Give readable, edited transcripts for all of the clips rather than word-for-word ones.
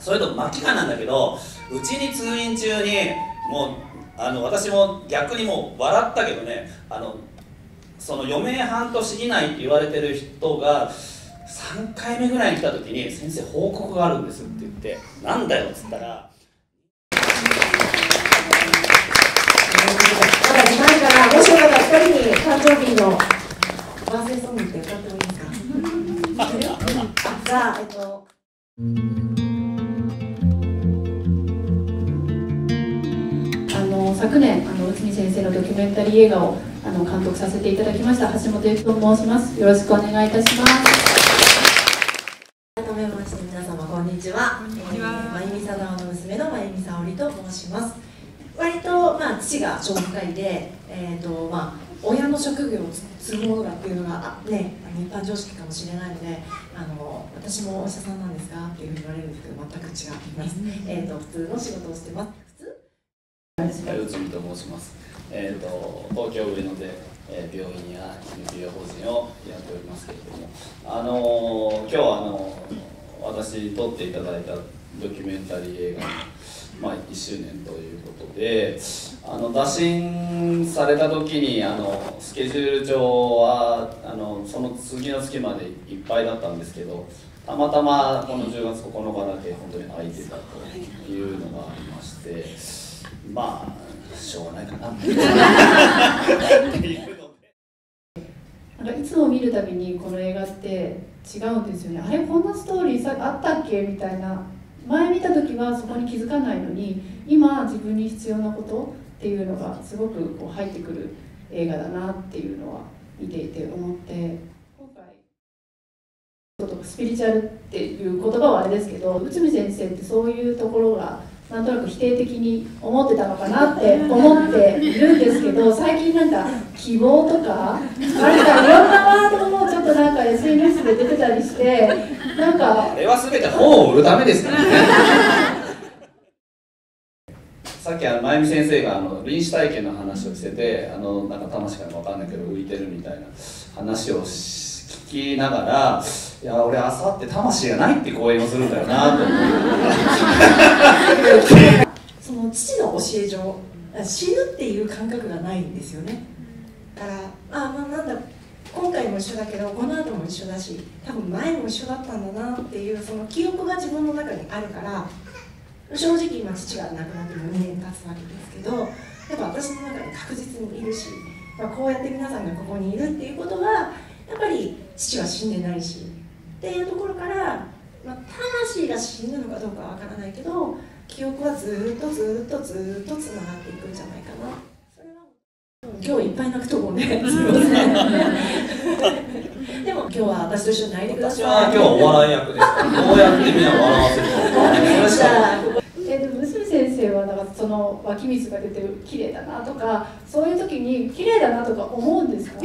それと末期がんなんだけど、うちに通院中にもう私も逆にもう笑ったけどね、その余命半年以内って言われてる人が3回目ぐらいに来た時に「先生報告があるんです」って言って「なんだよ」っつったら。 まだ時間から、もしよかったら2人に誕生日のバースデーソングって歌ってもいいですか？じゃあ、 昨年内海先生のドキュメンタリー映画を監督させていただきました橋本由紀と申します。よろしくお願いいたします。 改めまして皆様こんにちは。真由美貞夫の娘の真由美沙織と申します。割と父が小児科医で、親の職業を継ぐものだっていうのがね、一般常識かもしれないので、私もお医者さんなんですかっていうふうに言われるんですけど、全く違います。普通の仕事をしてます。 内海と申します。東京上野で、病院や NPO 法人をやっておりますけれども、今日は私撮っていただいたドキュメンタリー映画の、1周年ということで、打診された時にスケジュール上はその次の月までいっぱいだったんですけど、たまたまこの10月9日だけ本当に空いてたというのがありまして。しょうがないかなっていうので、 いつも見るたびにこの映画って違うんですよね。あれこんなストーリーさあったっけみたいな、前見た時はそこに気づかないのに、今自分に必要なことっていうのがすごくこう入ってくる映画だなっていうのは見ていて思って、今回スピリチュアルっていう言葉はあれですけど、内海先生ってそういうところがなんとなく否定的に思ってたのかなって思っているんですけど、最近なんか希望とかいろんなワードもちょっとなんか SNS で出てたりして、なんかあれは全て本を売るためですからね。さっき真由美先生が臨死体験の話をしてて、なんか魂か分かんないけど浮いてるみたいな話を聞きながら、いや俺あさって魂がないって講演をするんだよなと思って。 その父の教え上、死ぬっていう感覚がないんですよね。だからなんだ今回も一緒だけどこの後も一緒だし、多分前も一緒だったんだなっていうその記憶が自分の中にあるから、正直今父が亡くなっても2年経つわけですけど、やっぱ私の中に確実にいるし、こうやって皆さんがここにいるっていうことはやっぱり父は死んでないしっていうところから、魂が死ぬのかどうかはわからないけど、記憶はずっとつながっていくんじゃないかな。それは今日いっぱい泣くと思うね。すみません。でも今日は私と一緒に泣いてください。 私は今日お笑い役ですから、どうやってみんな笑わせるか。 でも内海先生はだからその湧き水が出てる綺麗だなとか、そういう時に綺麗だなとか思うんですか？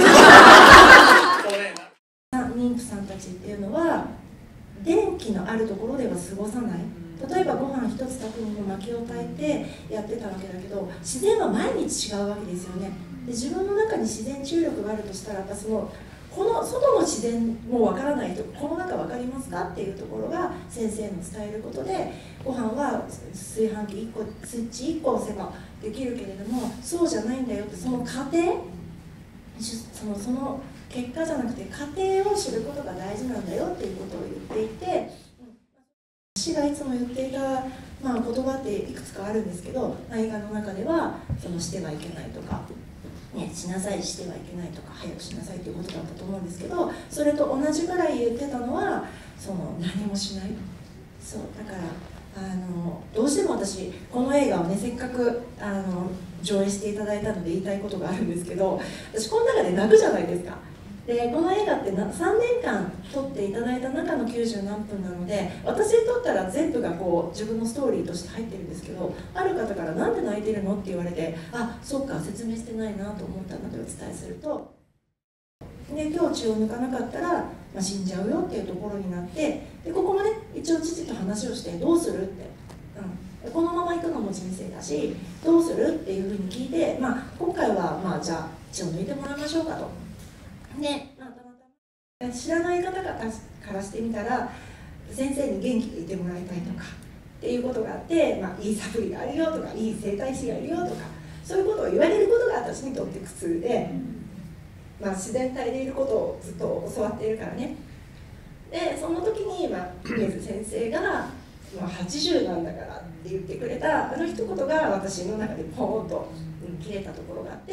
妊婦さんたちっていうのは電気のあるところでは過ごさない。例えばご飯一つ炊くにも薪を焚いてやってたわけだけど、自然は毎日違うわけですよね。で自分の中に自然注力があるとしたら、この外の自然もわからないと、この中分かりますかっていうところが先生の伝えることで、ご飯は炊飯器1個スイッチ1個押せばできるけれども、そうじゃないんだよって、その過程、その結果じゃなくて過程を知ることが大事なんだよっていうことを言っていて、私がいつも言っていた、言葉っていくつかあるんですけど、映画の中ではしてはいけないとか、しなさいしてはいけないとか、早くしなさいということだったと思うんですけど、それと同じぐらい言ってたのは何もしない。そうだからどうしても私この映画をね、せっかく上映していただいたので言いたいことがあるんですけど、私この中で泣くじゃないですか。でこの映画って3年間撮っていただいた中の90何分なので、私にとったら全部が自分のストーリーとして入ってるんですけど、ある方から「なんで泣いてるの?」って言われて、そうか説明してないなと思ったのでお伝えすると、で今日血を抜かなかったら、死んじゃうよっていうところになって、でここもね一応父と話をして「どうする?」って、このまま行くのも人生だしどうするっていうふうに聞いて、今回はじゃあ血を抜いてもらいましょうかと。で、知らない方からしてみたら、 先生に元気でいてもらいたいとかっていうことがあって、いいサプリがあるよとかいい整体師がいるよとかそういうことを言われることが私にとって苦痛で、自然体でいることをずっと教わっているからね。でその時に梅津先生が80なんだからって言ってくれたあの一言が私の中でポーンと切れたところがあって。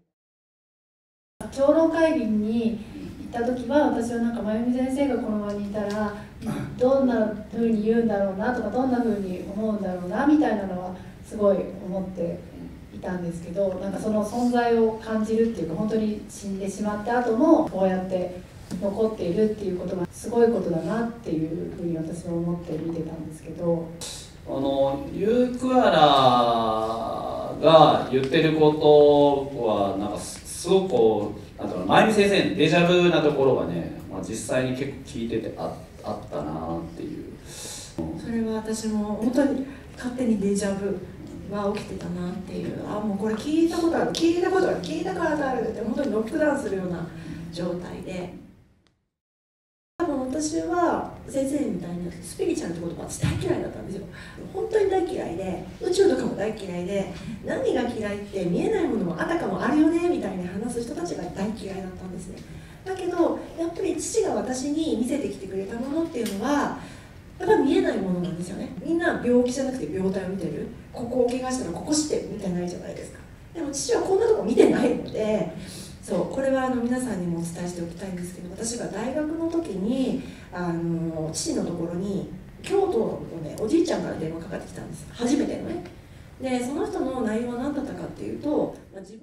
長老会議に行った時は私は真由美先生がこの場にいたらどんな風に言うんだろうなとかどんな風に思うんだろうなみたいなのはすごい思っていたんですけど、その存在を感じるっていうか本当に死んでしまった後もこうやって残っているっていうことがすごいことだなっていうふうに私は思って見てたんですけど、 ユークアラが言ってることはすごく真由美先生のデジャブなところがね、実際に結構聞いててあったなっていう。 それは私も本当に勝手にデジャブが起きてたなっていう、もうこれ聞いたことある聞いたことある聞いたことあるって本当にロックダウンするような状態で。多分私は先生みたいにスピリチュアルって言葉私大嫌いだったんですよ。本当に大嫌いで宇宙とかも大嫌いで何が嫌いって見えないものもあたかもあるよねみたいに話す人たちが大嫌いだったんですね。だけどやっぱり父が私に見せてきてくれたものっていうのはやっぱり見えないものなんですよね。みんな病気じゃなくて病態を見てる、ここを怪我したらここしてみたいないじゃないですか。でも父はこんなとこ見てないので、これは皆さんにもお伝えしておきたいんですけど、私が大学の時に父のところに京都のねおじいちゃんから電話かかってきたんです、初めてのね。でその人の内容は何だったかっていうと、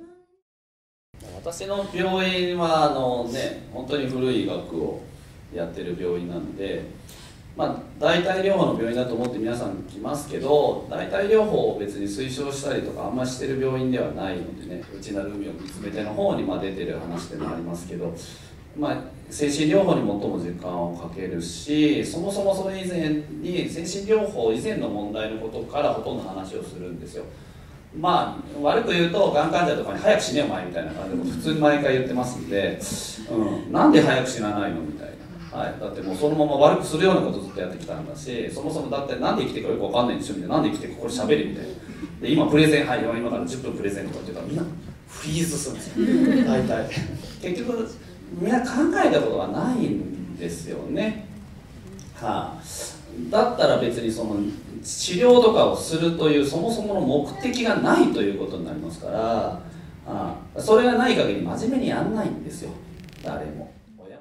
私の病院は本当に古い医学をやってる病院なので、代替療法の病院だと思って皆さん来ますけど、代替療法を別に推奨したりとかあんまりしてる病院ではないのでね、内なる海を見つめての方に出てる話でもありますけど、精神療法に最も時間をかけるし、そもそもそれ以前に精神療法以前の問題のことからほとんど話をするんですよ。悪く言うとがん患者とかに早く死ねよお前みたいな感じで普通に毎回言ってますんで、なんで早く死なないのみたいな、だってもうそのまま悪くするようなことずっとやってきたんだし、そもそもだってなんで生きてくるか分かんないんでしょみたいな、なんで生きてくこれ喋るみたいなで、今プレゼン今から10分プレゼンとかって言ったらみんなフリーズするんですよ大体結局みんな考えたことがないんですよね。だったら別にその治療とかをするというそもそもの目的がないということになりますから、それがない限り真面目にやんないんですよ、誰も。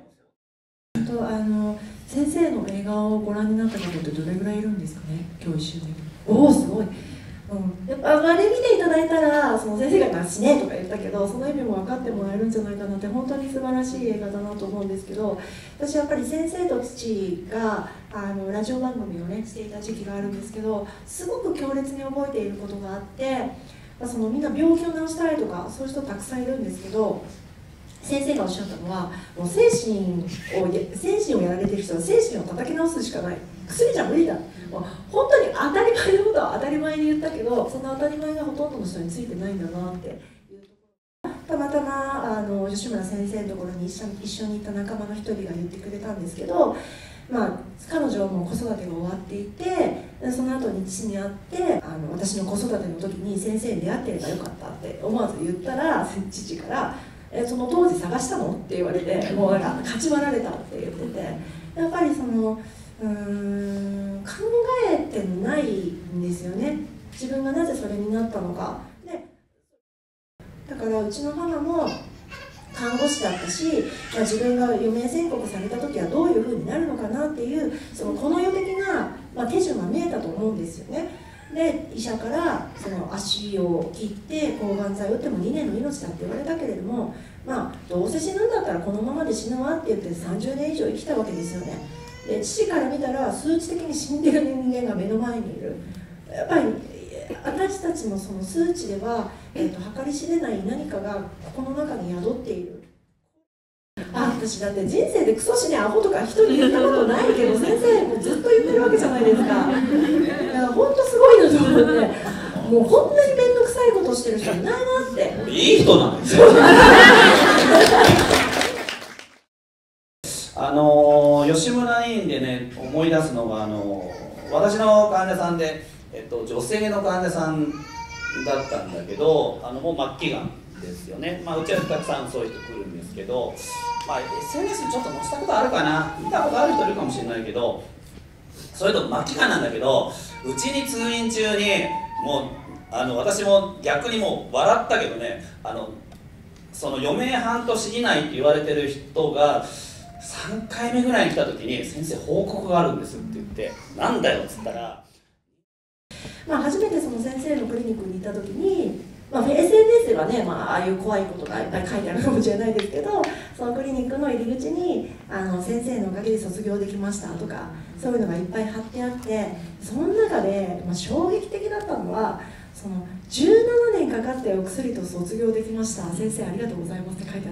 先生の映画をご覧になった方ってどれぐらいいるんですかね、今日一周年。おお、すごい。やっぱあれ見ていただいたら、その先生が死ねとか言ったけど、その意味も分かってもらえるんじゃないかなって、本当に素晴らしい映画だなと思うんですけど、私やっぱり先生と父がラジオ番組をねしていた時期があるんですけど、すごく強烈に覚えていることがあって、みんな病気を治したいとかそういう人たくさんいるんですけど、先生がおっしゃったのは、もう精神をやられてる人は精神を叩き直すしかない、薬じゃ無理だ、もう本当に当たり前のことは当たり前に言ったけど、その当たり前がほとんどの人についてないんだなっていうところ、たまたま吉村先生のところに一緒に行った仲間の一人が言ってくれたんですけど、彼女はもう子育てが終わっていて、その後に父に会って私の子育ての時に先生に出会ってればよかったって思わず言ったら、父から「その当時探したの?」って言われて、もう勝ち割られたって言ってて、やっぱり考えてないんですよね、自分がなぜそれになったのか。でだからうちの母も看護師だったし、自分が余命宣告された時はどういうふうになるのかなっていうこの世的な、手順が見えたと思うんですよね。で医者から足を切って抗がん剤を打っても2年の命だって言われたけれども、どうせ死ぬんだったらこのままで死ぬわって言って30年以上生きたわけですよね。で父から見たら数値的に死んでる人間が目の前にいる。やっぱり私たちのその数値では、計り知れない何かが心の中に宿っている。私だって人生でクソ死ねアホとか人に言ったことないけど、先生もずっと言ってるわけじゃないですか。だから本当すごいなと思って、もうこんなに面倒くさいことをしてる人いないなって。 いい人なんですよ吉村委員でね思いい出すのが私の患者さんで、女性の患者さんだったんだけどもう末期がんですよね。うちはたくさんそういう人来るんですけど、SNS にちょっと載せたことあるかな、見たことある人いるかもしれないけど、それと末期がんなんだけど、うちに通院中にもう私も逆にもう笑ったけどね、その余命半年以内って言われてる人が3回目ぐらいに来た時に「先生報告があるんです」って言って「なんだよ」っつったら、 初めてその先生のクリニックに行った時に、SNS ではね、ああいう怖いことがいっぱい書いてあるかもしれないですけど、そのクリニックの入り口に先生のおかげで卒業できましたとか、そういうのがいっぱい貼ってあって、その中で、衝撃的だったのは、その17年かかってお薬と卒業できました、先生ありがとうございますって書いてあって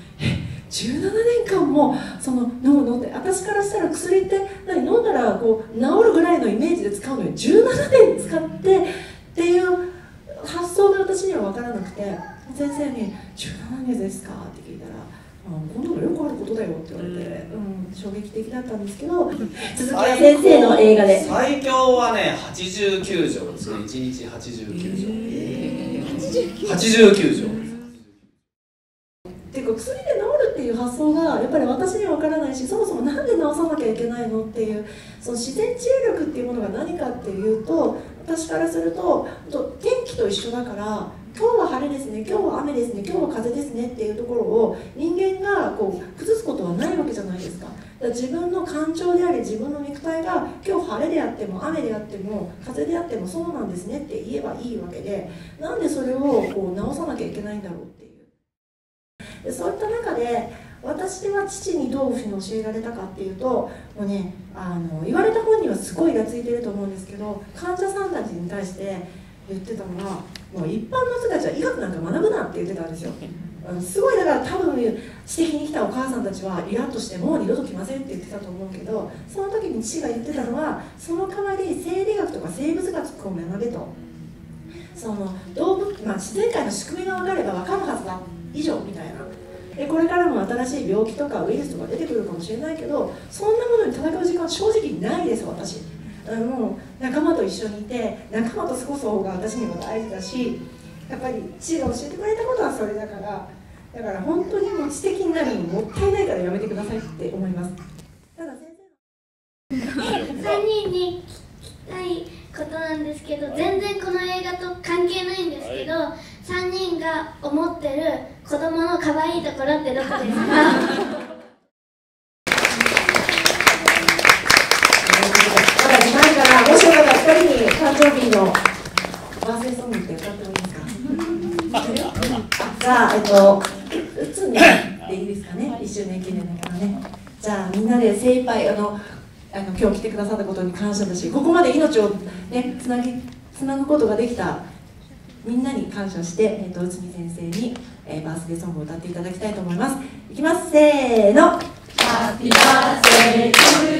、17年間も飲むのって、私からしたら薬って飲んだらこう治るぐらいのイメージで使うのに17年使ってっていう発想が私には分からなくて、先生に「17年ですか?」って聞いたら「こんなのよくあることだよ」って言われて、衝撃的だったんですけど、続きは先生の映画で最強はね89錠ですね。1日89錠、89錠っていうか、薬で治るっていう発想がやっぱり私には分からないし、そもそもなんで治さなきゃいけないのっていう、その自然治癒力っていうものが何かっていうと、私からすると天気と一緒だから、今日は晴れですね、今日は雨ですね、今日は風ですねっていうところを人間がこう崩すことはないわけじゃないですか。だから自分の感情であり、自分の肉体が今日晴れであっても雨であっても風であってもそうなんですねって言えばいいわけで、なんでそれをこう直さなきゃいけないんだろうっていう。でそういった中で私は父にどういうふうに教えられたかっていうと、もうね、言われた本人はすごいイラついてると思うんですけど、患者さんたちに対して言ってたのは、もう一般の人たちは医学なんか学ぶなって言ってたんですよ。すごい、だから多分指摘に来たお母さんたちはイラッとしてもう二度と来ませんって言ってたと思うけど、その時に父が言ってたのは、その代わり生理学とか生物学を学べと、その動物、自然界の仕組みが分かれば分かるはずだ以上みたいな。でこれからも新しい病気とかウイルスとか出てくるかもしれないけど、そんなものに戦う時間は正直ないです。私もう仲間と一緒にいて、仲間と過ごす方が私にも大事だし、やっぱり父が教えてくれたことはそれだから、本当にもう知的になるのもったいないからやめてくださいって思います。ただ先生3人に聞きたいことなんですけど、全然この映画と関係ないんですけど、3人が思ってる子供の可愛いところってどこですか？まだ時間から、もしよかったら2人に誕生日のバースデーソングって歌ってもいいですか？じゃあ、打つねでいいですかね、1周年記念だからね。じゃあみんなで精一杯今日来てくださったことに感謝だし、ここまで命をねつなぐことができたみんなに感謝して、内海先生に、バースデーソングを歌っていただきたいと思います。いきます、せーの。Happy birthday to